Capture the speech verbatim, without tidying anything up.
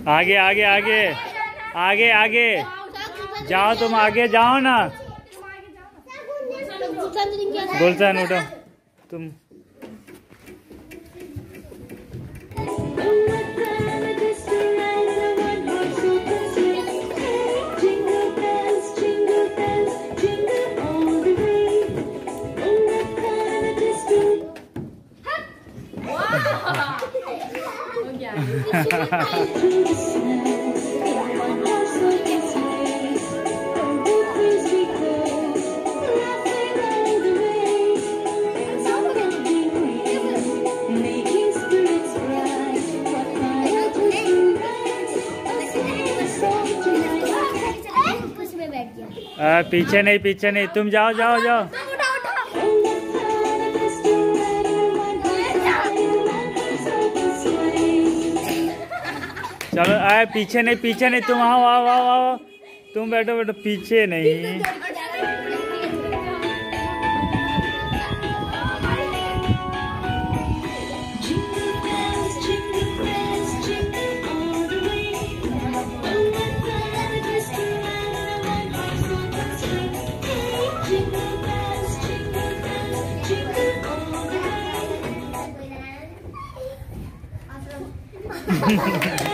आगे आगे आगे आगे आगे जाओ, तुम आगे जाओ ना। गुलशन उठो तुम। आ, पीछे नहीं पीछे नहीं, तुम जाओ जाओ जाओ। चलो आए, पीछे नहीं पीछे नहीं, तुम आओ आओ आओ आओ, तुम बैठो बैठो, पीछे नहीं। Ha ha ha.